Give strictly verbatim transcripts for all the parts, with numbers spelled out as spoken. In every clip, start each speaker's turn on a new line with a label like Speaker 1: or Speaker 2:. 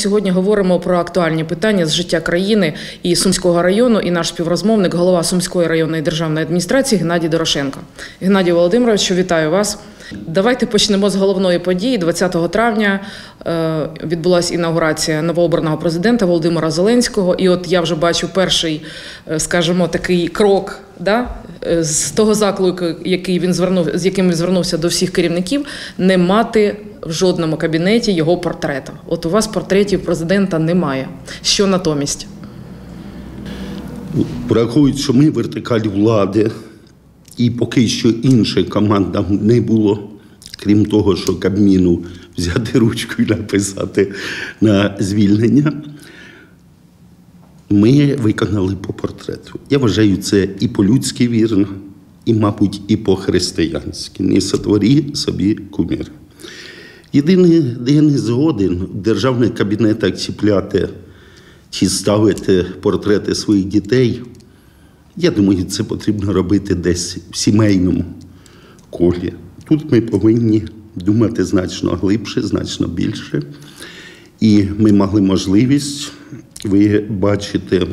Speaker 1: сьогодні говоримо про актуальні питання з життя країни і Сумського району, і наш співрозмовник, голова Сумської районної державної адміністрації Геннадій Дорошенко. Геннадій Володимирович, вітаю вас. Давайте почнемо з головної події. двадцятого травня е, відбулася інаугурація новообраного президента Володимира Зеленського. І от я вже бачу перший, е, скажімо, такий крок, да, з того заклику, який він звернув, з яким він звернувся до всіх керівників, не мати в жодному кабінеті його портрета. От у вас портретів президента немає. Що натомість?
Speaker 2: Враховують, що ми вертикаль влади, і поки що інших командам не було, крім того, що Кабміну взяти ручку і написати на звільнення, ми виконали по портрету. Я вважаю, це і по-людськи вірно, і, мабуть, і по-християнськи. Не сотворі собі кумир. Єдине, де я не згоден, в державних кабінетах чіпляти чи ставити портрети своїх дітей, я думаю, це потрібно робити десь в сімейному колі. Тут ми повинні думати значно глибше, значно більше. І ми мали можливість, ви бачите,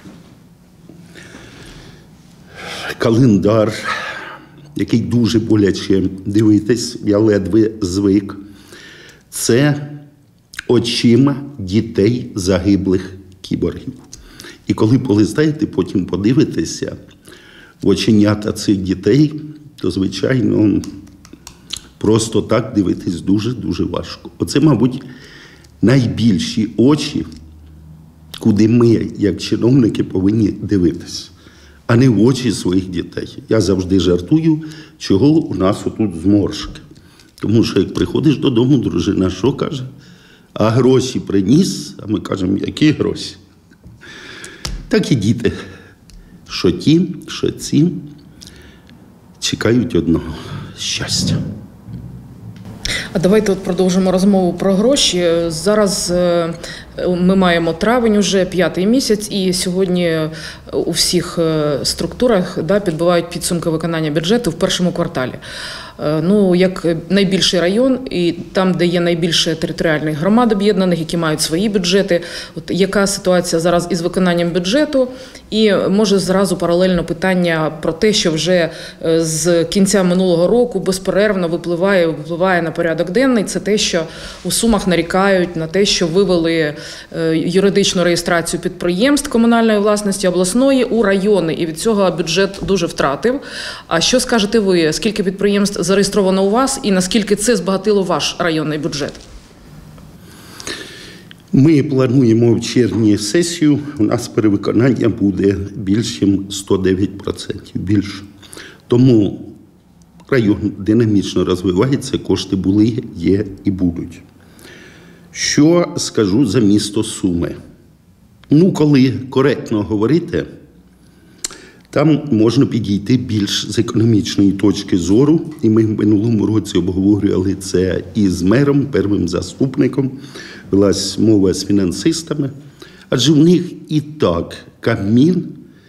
Speaker 2: календар, який дуже боляче дивитись, я ледве звик. Це очима дітей загиблих кіборгів. І коли полистаєте, потім подивитеся в оченята цих дітей, то, звичайно, просто так дивитись дуже-дуже важко. Оце, мабуть, найбільші очі, куди ми, як чиновники, повинні дивитися, а не в очі своїх дітей. Я завжди жартую, чого у нас отут зморшки. Тому що, як приходиш додому, дружина що каже? А гроші приніс? А ми кажемо, які гроші? Так і діти, що ті, що ці, чекають одного – щастя.
Speaker 1: А давайте от продовжимо розмову про гроші. Зараз ми маємо травень уже, п'ятий місяць, і сьогодні у всіх структурах, да, підбивають підсумки виконання бюджету в першому кварталі. Ну, як найбільший район, і там, де є найбільше територіальних громад об'єднаних, які мають свої бюджети, от яка ситуація зараз із виконанням бюджету? І може зразу паралельно питання про те, що вже з кінця минулого року безперервно випливає, випливає на порядок денний, це те, що у Сумах нарікають на те, що вивели юридичну реєстрацію підприємств комунальної власності обласної у райони, і від цього бюджет дуже втратив. А що скажете ви, скільки підприємств зареєстровано у вас і наскільки це збагатило ваш районний бюджет?
Speaker 2: Ми плануємо в червні сесію, у нас перевиконання буде більше, ніж сто дев'ять відсотків, більше. Тому район динамічно розвивається, кошти були, є і будуть. Що скажу за місто Суми? Ну, коли коректно говорити, там можна підійти більш з економічної точки зору, і ми в минулому році обговорювали це і з мером, первим заступником, велась мова з фінансистами, адже в них і так Кабмін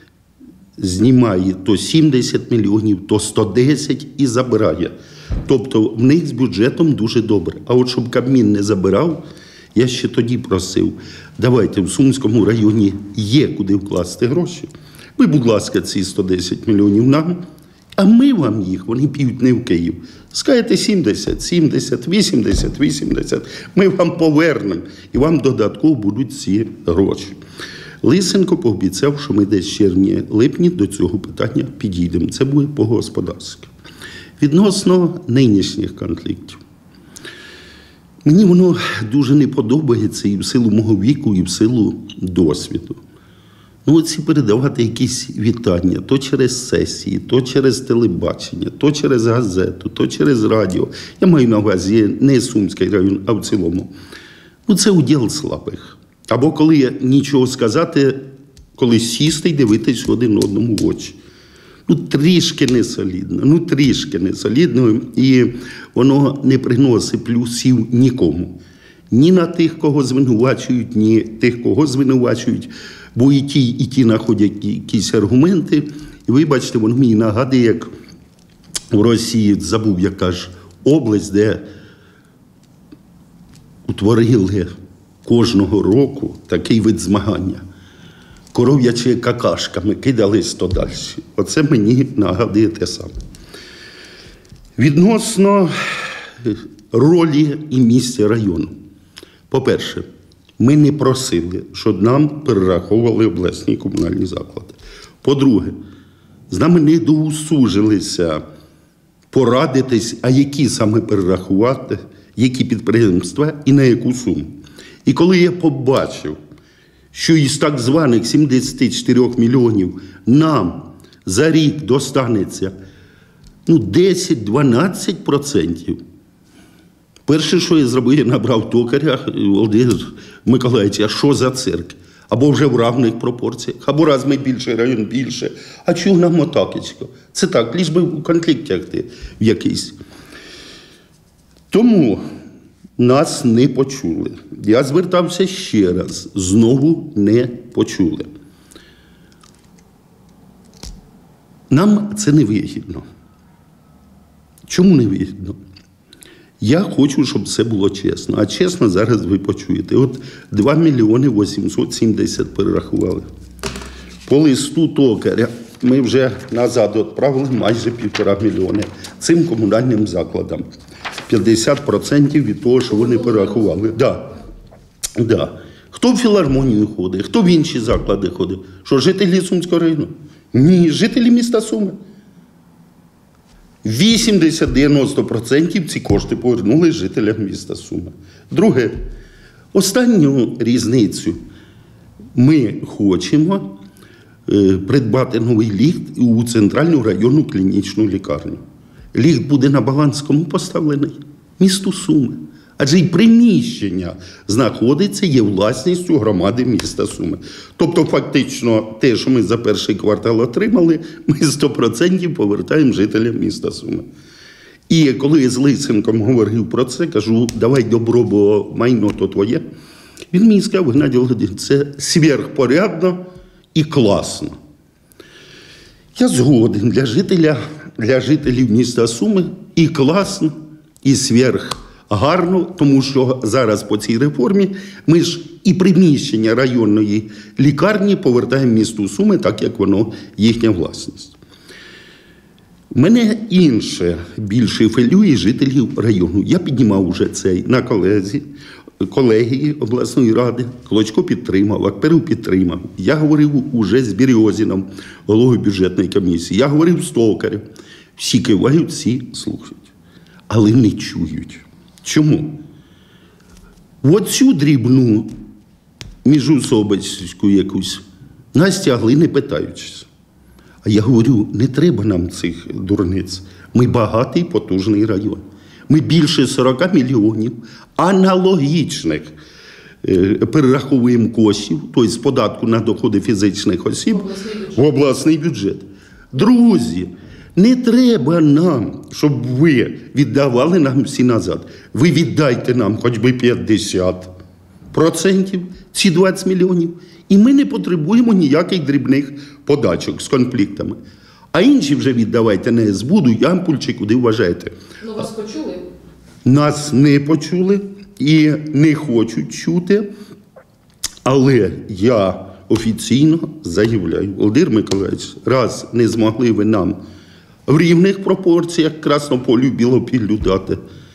Speaker 2: знімає то сімдесят мільйонів, то сто десять і забирає. Тобто в них з бюджетом дуже добре. А от щоб Кабмін не забирав, я ще тоді просив, давайте в Сумському районі є куди вкласти гроші. Ви, будь ласка, ці сто десять мільйонів нам, а ми вам їх, вони підуть не в Київ. Скажете сімдесят, сімдесят, вісімдесят, вісімдесят, ми вам повернемо, і вам додатково будуть ці гроші. Лисенко пообіцяв, що ми десь в червні-липні до цього питання підійдемо. Це буде по-господарськи. Відносно нинішніх конфліктів. Мені воно дуже не подобається і в силу мого віку, і в силу досвіду. Ну, оці передавати якісь вітання, то через сесії, то через телебачення, то через газету, то через радіо. Я маю на увазі не Сумський район, а в цілому. Ну, це уділ слабих. Або коли нічого сказати, коли сісти і дивитись один одному в очі. Ну, трішки не солідно, ну, трішки не солідно, і воно не приносить плюсів нікому. Ні на тих, кого звинувачують, ні тих, кого звинувачують. Бо і ті, і ті знаходять якісь аргументи. І вибачте, воно мені нагадує, як в Росії, забув, яка ж область, де утворили кожного року такий вид змагання. Коров'ячі какашками кидались то далі. Оце мені нагадує те саме. Відносно ролі і місця району. По-перше, ми не просили, щоб нам перераховували обласні комунальні заклади. По-друге, з нами не доусужилися порадитись, а які саме перерахувати, які підприємства і на яку суму. І коли я побачив, що із так званих сімдесят чотири мільйонів нам за рік достанеться ну, десять-дванадцять відсотків, перше, що я зробив, я набрав токаря Володимира Миколаївича, а що за цирк? Або вже в равних пропорціях, або раз ми більше, район більше. А чого нам отакечко? Це так, лиш би в конфлікт тягти в якийсь. Тому нас не почули. Я звертався ще раз, знову не почули. Нам це не вигідно. Чому не вигідно? Я хочу, щоб це було чесно. А чесно, зараз ви почуєте. От два мільйони вісімсот сімдесят перерахували. По листу токаря ми вже назад відправили майже півтора мільйони цим комунальним закладам. п'ятдесят відсотків від того, що вони перерахували. Да. Да. Хто в філармонію ходить, хто в інші заклади ходить? Що, жителі Сумського району? Ні, жителі міста Суми. вісімдесят-дев'яносто відсотків ці кошти повернули жителям міста Суми. Друге, останню різницю. Ми хочемо е, придбати новий ліфт у центральну районну клінічну лікарню. Ліфт буде на баланс кому поставлений? Місту Суми. Адже й приміщення знаходиться, є власністю громади міста Суми. Тобто, фактично, те, що ми за перший квартал отримали, ми сто відсотків повертаємо жителям міста Суми. І коли я з Лисенком говорив про це, кажу, давай добро, бо майно то твоє. Він мені сказав, Геннадій Володимирович, це сверхпорядно і класно. Я згоден для жителя, для жителів міста Суми і класно, і сверх гарно, тому що зараз по цій реформі ми ж і приміщення районної лікарні повертаємо місту Суми, так як воно їхня власність. Мене інше більше хвилює жителів району. Я піднімав уже цей на колезі, колегії обласної ради. Клочко підтримав, Акперов підтримав. Я говорив уже з Березіном, головою бюджетної комісії. Я говорив з токарем. Всі кивають, всі слухають. Але не чують. Чому? В оцю дрібну міжусобицьку якусь нас тягли, не питаючись. А я говорю, не треба нам цих дурниць. Ми багатий, потужний район. Ми більше сорок мільйонів аналогічних е, перераховуємо коштів, тобто з податку на доходи фізичних осіб в обласний бюджет. Друзі, не треба нам, щоб ви віддавали нам всі назад. Ви віддайте нам хоч би п'ятдесят відсотків, ці двадцять мільйонів, і ми не потребуємо ніяких дрібних подачок з конфліктами. А інші вже віддавайте на СБУ, Ямпуль чи куди вважаєте.
Speaker 1: Ну, вас почули?
Speaker 2: Нас не почули і не хочуть чути, але я офіційно заявляю, Володимир Миколаївич, раз не змогли ви нам в рівних пропорціях Краснополю, Білопіллю дати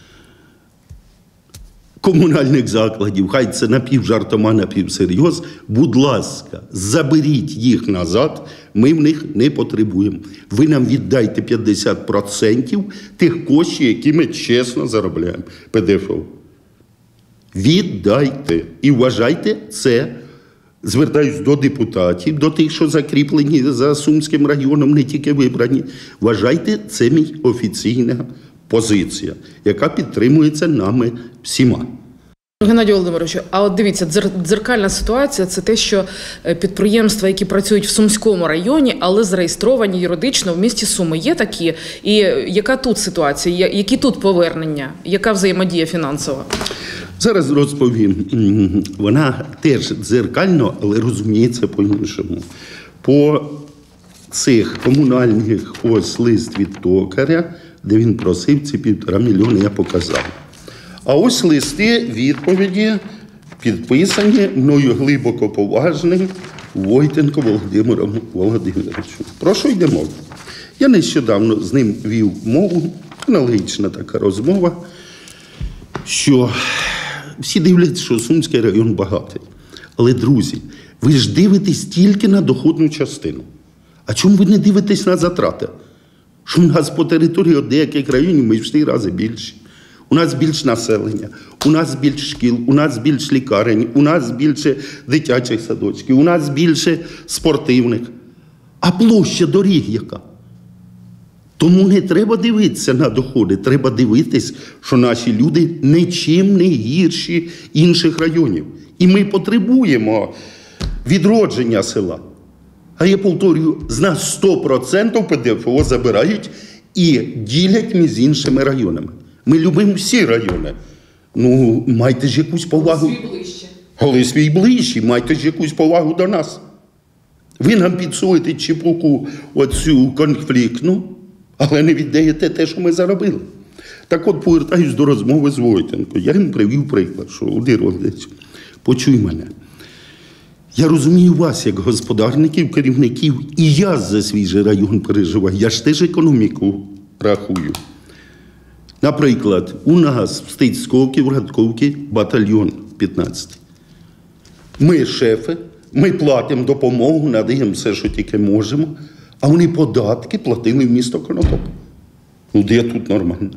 Speaker 2: комунальних закладів, хай це напівжартома, напівсерйоз, будь ласка, заберіть їх назад, ми в них не потребуємо. Ви нам віддайте п'ятдесят відсотків тих коштів, які ми чесно заробляємо, Пе Де Еф О. Віддайте. І вважайте це, звертаюсь до депутатів, до тих, що закріплені за Сумським районом, не тільки вибрані. Вважайте, це мій офіційна позиція, яка підтримується нами всіма.
Speaker 1: Геннадій Володимирович, а от дивіться, дзеркальна ситуація – це те, що підприємства, які працюють в Сумському районі, але зареєстровані юридично в місті Суми. Є такі? І яка тут ситуація? Які тут повернення? Яка взаємодія фінансова?
Speaker 2: Зараз розповім. Вона теж дзеркально, але розуміється по-іншому. По цих комунальних ось лист від токаря, де він просив ці півтора мільйони, я показав. А ось листи відповіді Підписані мною глибоко поважним Войтенко Володимиром Володимировичем. Про що йде мова? Я нещодавно з ним вів мову, аналогічна така розмова, що всі дивляться, що Сумський район багатий. Але, друзі, ви ж дивитесь тільки на доходну частину. А чому ви не дивитесь на затрати? Що в нас по території деяких районів ми в чотири рази більші. У нас більше населення, у нас більше шкіл, у нас більше лікарень, у нас більше дитячих садочків, у нас більше спортивних. А площа доріг яка? Тому не треба дивитися на доходи, треба дивитись, що наші люди нічим не гірші інших районів. І ми потребуємо відродження села. А я повторюю, з нас сто відсотків Пе Де Еф О забирають і ділять між іншими районами. Ми любимо всі райони. Ну, майте ж якусь повагу.
Speaker 1: Свій ближче.
Speaker 2: Але свій ближчий, майте ж якусь повагу до нас. Ви нам підсуєте чепуку оцю конфліктну, але не віддаєте те, що ми заробили. Так от, повертаюсь до розмови з Войтенко. Я їм привів приклад, що, Володимир Володимирович, почуй мене. Я розумію вас, як господарників, керівників, і я за свій же район переживаю. Я ж теж економіку рахую. Наприклад, у нас в Стецьковці, в Радковці батальйон п'ятнадцятий. Ми шефи, ми платимо допомогу, надаємо все, що тільки можемо, а вони податки платили в місто Конотоп. Ну, де тут нормально?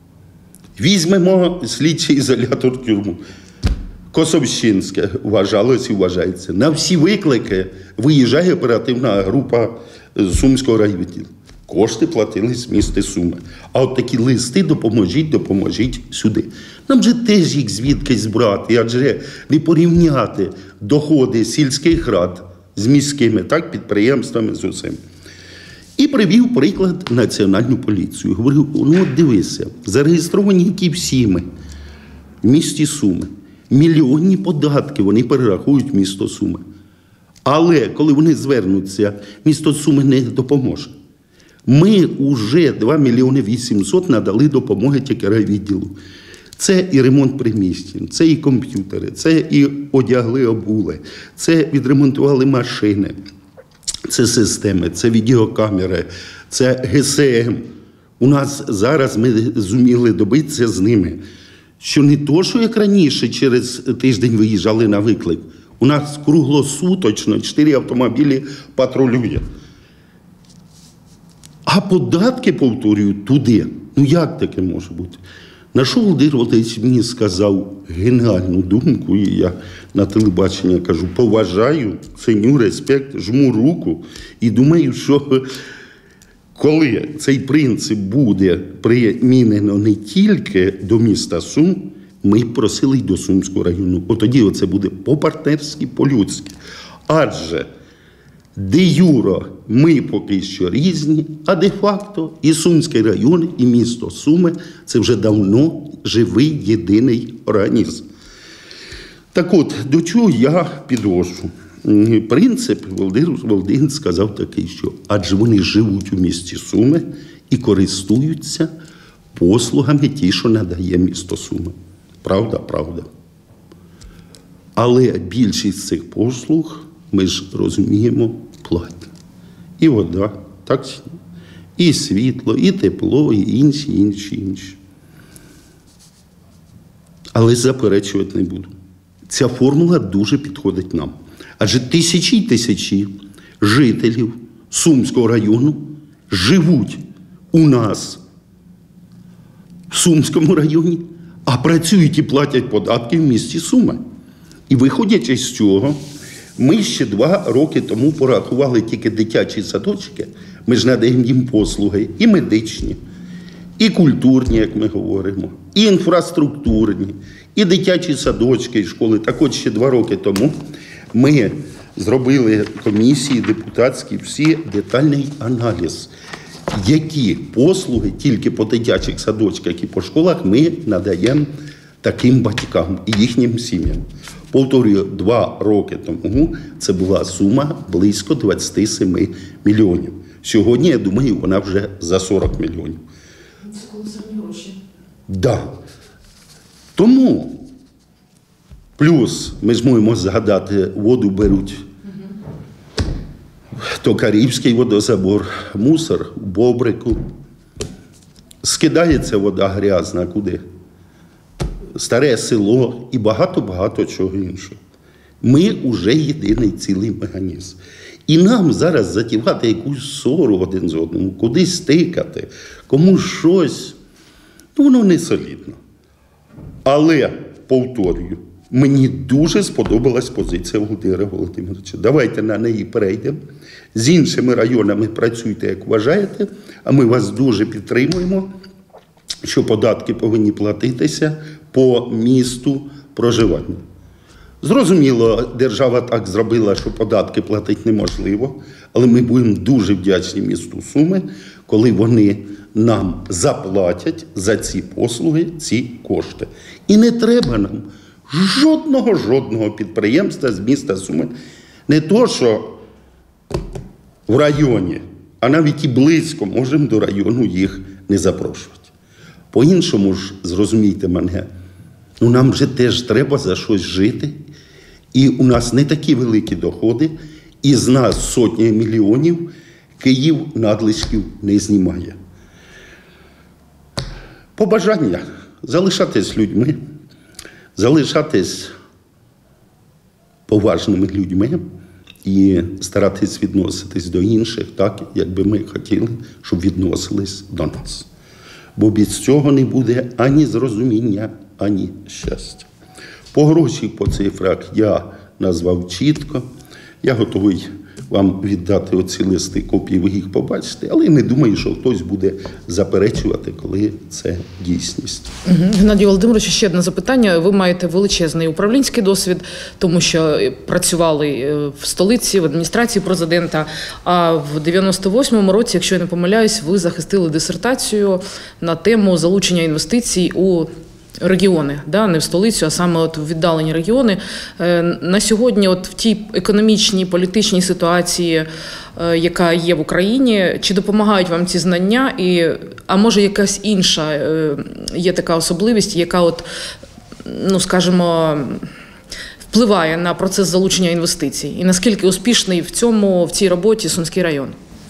Speaker 2: Візьмемо слідчий ізолятор тюрму. Косовщинське вважалось і вважається. На всі виклики виїжджає оперативна група Сумського райвідділу. Кошти платили з міста Суми. А от такі листи «допоможіть, допоможіть сюди». Нам же теж їх звідкись брати, адже не порівняти доходи сільських рад з міськими, так, підприємствами, з усім. І привів приклад Національну поліцію. Говорю, ну от дивися, зареєстровані які всі ми в місті Суми. Мільйонні податки вони перерахують в місто Суми. Але коли вони звернуться, місто Суми не допоможе. Ми вже два мільйони вісімсот надали допомоги тільки райвідділу. Це і ремонт приміщень, це і комп'ютери, це і одягли, обули, це відремонтували машини, це системи, це відеокамери, це Ге Се Ем. У нас зараз ми зуміли добитися з ними, що не то, що як раніше через тиждень виїжджали на виклик, у нас круглосуточно чотири автомобілі патрулює. А податки, повторюю, туди. Ну як таке може бути? На що Володимир Володимирович мені сказав геніальну думку, і я на телебаченні кажу, поважаю, ценю, респект, жму руку і думаю, що коли цей принцип буде примінено не тільки до міста Сум, ми просили й до Сумського району. От тоді оце буде по-партнерськи, по-людськи. Адже де-юре ми поки що різні, а де-факто і Сумський район, і місто Суми – це вже давно живий єдиний організм. Так от, до чого я підвожу? Принцип, Володимир Володимирович сказав такий, що адже вони живуть у місті Суми і користуються послугами ті, що надає місто Суми. Правда? Правда. Але більшість цих послуг, ми ж розуміємо, платні. І вода, так, і світло, і тепло, і інші, інші, інші. Але заперечувати не буду. Ця формула дуже підходить нам. Адже тисячі й тисячі жителів Сумського району живуть у нас в Сумському районі, а працюють і платять податки в місті Суми. І виходячи з цього, ми ще два роки тому порахували тільки дитячі садочки, ми ж надаємо їм послуги і медичні, і культурні, як ми говоримо, і інфраструктурні, і дитячі садочки, і школи. Так от ще два роки тому ми зробили комісії депутатські, всі детальний аналіз, які послуги тільки по дитячих садочках і по школах ми надаємо таким батькам і їхнім сім'ям. Повторюю, два роки тому це була сума близько двадцять сім мільйонів. Сьогодні, я думаю, вона вже за сорок мільйонів.
Speaker 1: Це колосальні гроші.
Speaker 2: Да. Тому Плюс ми ж можемо згадати, воду беруть Токарівський водозабор, мусор у Бобрику. Скидається вода грязна куди? Старе село і багато-багато чого іншого. Ми вже єдиний цілий механізм. І нам зараз затівати якусь ссору один з одним, кудись тикати, комусь щось, ну воно не солідно. Але, повторюю, мені дуже сподобалась позиція Володимира Володимировича. Давайте на неї перейдемо. З іншими районами працюйте, як вважаєте, а ми вас дуже підтримуємо, що податки повинні платитися по місту проживання. Зрозуміло, держава так зробила, що податки платити неможливо, але ми будемо дуже вдячні місту Суми, коли вони нам заплатять за ці послуги, ці кошти. І не треба нам жодного, жодного підприємства з міста Суми. Не то, що в районі, а навіть і близько можемо до району їх не запрошувати. По-іншому ж, зрозумійте мене, ну нам вже теж треба за щось жити. І у нас не такі великі доходи, і з нас сотні мільйонів Київ надлишків не знімає. Побажання залишатись людьми, залишатись поважними людьми і старатись відноситись до інших так, як би ми хотіли, щоб відносились до нас. Бо без цього не буде ані зрозуміння, ані щастя. По гроші, по цифрах я назвав чітко. Я готовий вам віддати оці листи, копії, ви їх побачите, але не думаю, що хтось буде заперечувати, коли це дійсність.
Speaker 1: Угу. Геннадій Володимирович, ще одне запитання. Ви маєте величезний управлінський досвід, тому що працювали в столиці, в адміністрації президента, а в дев'яносто восьмому році, якщо я не помиляюсь, ви захистили дисертацію на тему залучення інвестицій у регіони, да, не в столицю, а саме от в віддалені регіони. На сьогодні от в тій економічній, політичній ситуації, яка є в Україні, чи допомагають вам ці знання, і, а може якась інша є така особливість, яка от, ну, скажімо, впливає на процес залучення інвестицій? І наскільки успішний в цьому, в цій роботі Сумський район?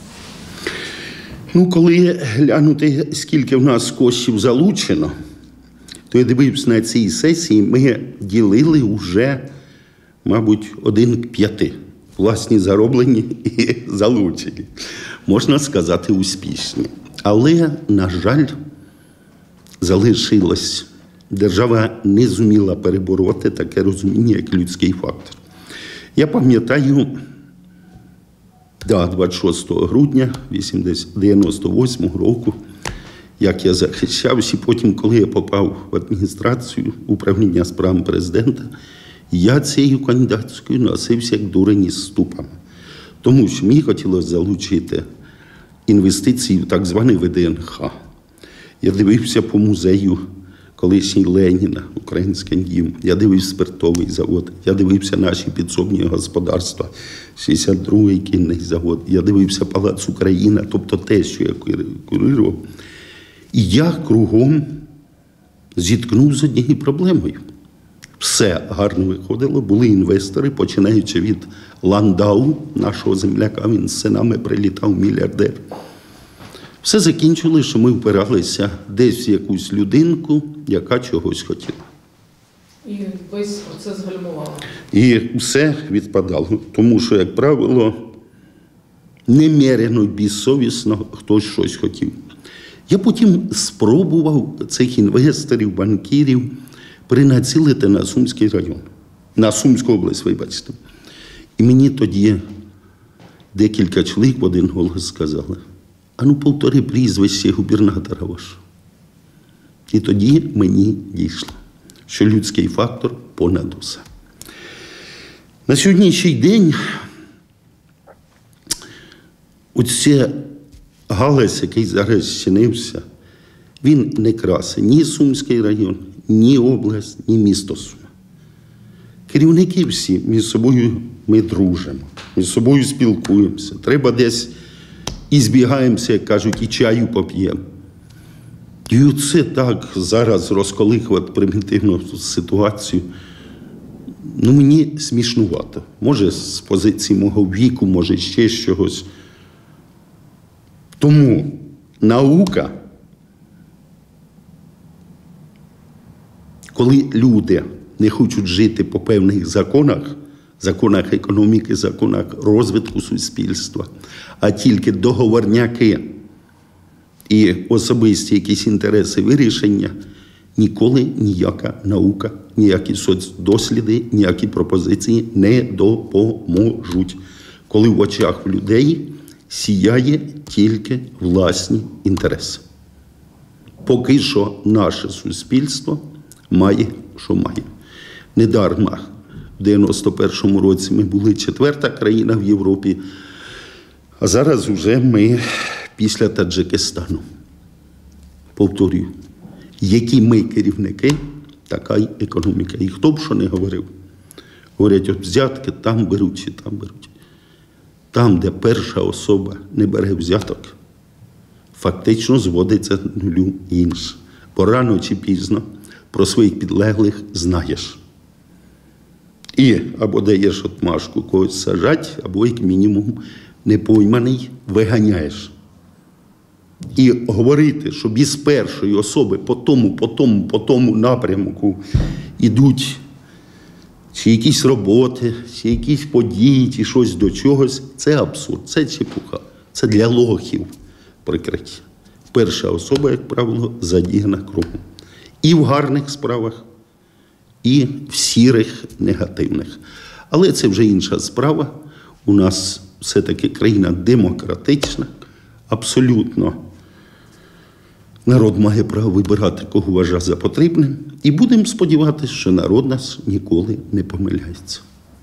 Speaker 2: Ну, коли глянути, скільки в нас коштів залучено, то я дивився на цій сесії, ми ділили вже, мабуть, один к п'яти. Власні зароблені і залучені. Можна сказати, успішні. Але, на жаль, залишилось. Держава не зуміла перебороти таке розуміння, як людський фактор. Я пам'ятаю, да, двадцять шостого грудня дев'яносто восьмого року, як я захищався, і потім, коли я попав в адміністрацію управління справами президента, я цією кандидатською носився як дурень із ступами. Тому що мені хотілося залучити інвестиції в так званий ВД Н Х. Я дивився по музею колишній Леніна, Український дім. Я дивився спиртовий завод. Я дивився наші підсобні господарства, шістдесят другий кінний завод. Я дивився Палац Україна, тобто те, що я курував. І я кругом зіткнув з однією проблемою. Все гарно виходило, були інвестори, починаючи від Ландау, нашого земляка, він з синами прилітав, мільярдер. Все закінчили, що ми впиралися десь в якусь людинку, яка чогось хотіла.
Speaker 1: І весь процес гальмувало.
Speaker 2: І все відпадало, тому що, як правило, немерено, безсовісно хтось щось хотів. Я потім спробував цих інвесторів, банкірів принацілити на Сумський район, на Сумську область, вибачте. І мені тоді декілька чоловік в один голос сказали: а ну повтори прізвище губернатора вашого. І тоді мені дійшло, що людський фактор понад усе. На сьогоднішній день оце галас, який зараз зчинився, він не красить ні Сумський район, ні область, ні місто Суми. Керівники всі між собою ми дружимо, між собою спілкуємося. Треба десь і збігаємося, як кажуть, і чаю поп'ємо. І оце так зараз розколихувати примітивну ситуацію. Ну, мені смішнувато. Може, з позиції мого віку, може, ще з чогось. Тому наука, коли люди не хочуть жити по певних законах, законах економіки, законах розвитку суспільства, а тільки договорняки і особисті якісь інтереси вирішення, ніколи ніяка наука, ніякі соцдосліди, ніякі пропозиції не допоможуть, коли в очах людей сіяє тільки власні інтереси. Поки що наше суспільство має, що має. Недарма в дев'яносто першому році ми були четверта країна в Європі, а зараз вже ми після Таджикистану. Повторюю, які ми керівники, така й економіка. І хто б що не говорив. Говорять, от взятки там беруть чи там беруть. Там, де перша особа не бере взяток, фактично зводиться до нулю інше. Бо рано чи пізно про своїх підлеглих знаєш. І або даєш отмашку когось сажать, або, як мінімум, непойманий виганяєш. І говорити, що без першої особи по тому, по тому, по тому напрямку йдуть чи якісь роботи, чи якісь події, чи щось до чогось, це абсурд, це чепуха. Це для лохів прикриття. Перша особа, як правило, задіяна кругом. І в гарних справах, і в сірих, негативних. Але це вже інша справа. У нас все-таки країна демократична, абсолютно народ має право вибирати, кого вважає за потрібним. І будемо сподіватися, що народ нас ніколи не помиляється.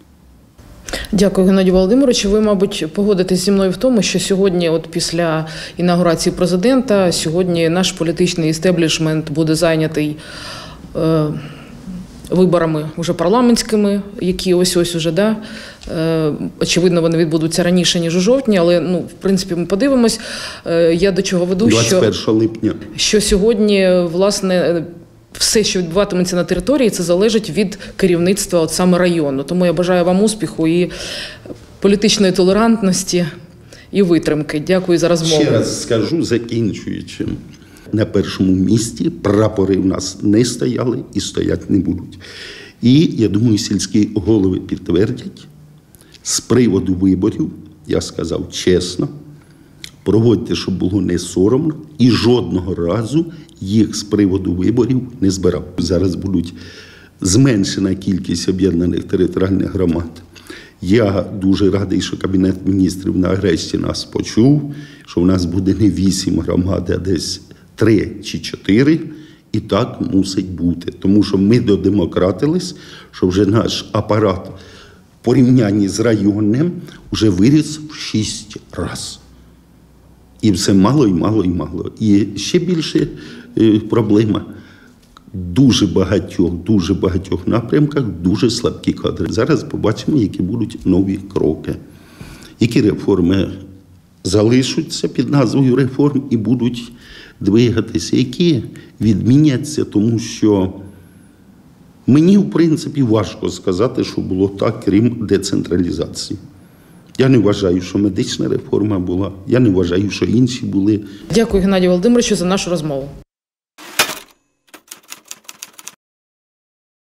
Speaker 1: Дякую, Геннадій Володимирович. Ви, мабуть, погодитесь зі мною в тому, що сьогодні, от після інаугурації президента, сьогодні наш політичний істеблішмент буде зайнятий е, виборами вже парламентськими, які ось-ось уже, да, е, очевидно, вони відбудуться раніше, ніж у жовтні, але, ну, в принципі, ми подивимось. Е, я до чого веду,
Speaker 2: двадцять першого липня.
Speaker 1: Що сьогодні, власне, все, що відбуватиметься на території, це залежить від керівництва от саме району. Тому я бажаю вам успіху і політичної толерантності, і витримки. Дякую за розмову.
Speaker 2: Ще раз скажу, закінчуючи. На першому місці прапори в нас не стояли і стоять не будуть. І, я думаю, сільські голови підтвердять, з приводу виборів, я сказав чесно, проводьте, щоб було не соромно, і жодного разу їх з приводу виборів не збирав. Зараз будуть зменшена кількість об'єднаних територіальних громад. Я дуже радий, що Кабінет міністрів нарешті нас почув, що в нас буде не вісім громад, а десь три чи чотири, і так мусить бути. Тому що ми додемократились, що вже наш апарат в порівнянні з районним вже виріс в шість разів. І все мало, і мало, і мало. І ще більше е, проблема. Дуже багатьох, дуже багатьох напрямках дуже слабкі кадри. Зараз побачимо, які будуть нові кроки. Які реформи залишаться під назвою реформ і будуть двигатися, які відміняться, тому що мені, в принципі, важко сказати, що було так, крім децентралізації. Я не вважаю, що медична реформа була, я не вважаю, що інші були.
Speaker 1: Дякую, Геннадію Володимировичу, за нашу розмову.